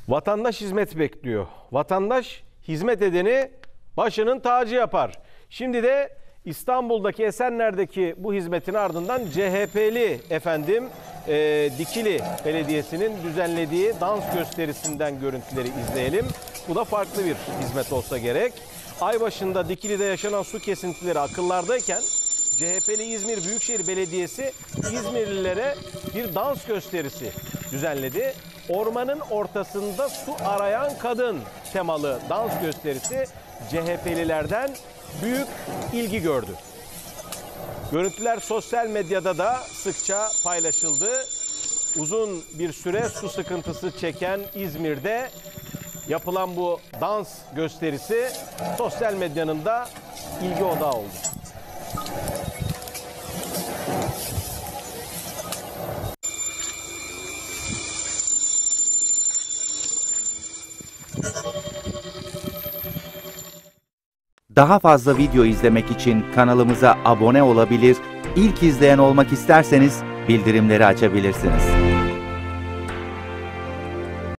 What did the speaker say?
Vatandaş hizmet bekliyor. Vatandaş hizmet edeni başının tacı yapar. Şimdi de İstanbul'daki Esenler'deki bu hizmetin ardından CHP'li Dikili Belediyesi'nin düzenlediği dans gösterisinden görüntüleri izleyelim. Bu da farklı bir hizmet olsa gerek. Ay başında Dikili'de yaşanan su kesintileri akıllardayken CHP'li İzmir Büyükşehir Belediyesi İzmirlilere bir dans gösterisi düzenledi. Ormanın ortasında su arayan kadın temalı dans gösterisi CHP'lilerden büyük ilgi gördü. Görüntüler sosyal medyada da sıkça paylaşıldı. Uzun bir süre su sıkıntısı çeken İzmir'de yapılan bu dans gösterisi sosyal medyanın da ilgi odağı oldu. Daha fazla video izlemek için kanalımıza abone olabilir, ilk izleyen olmak isterseniz bildirimleri açabilirsiniz.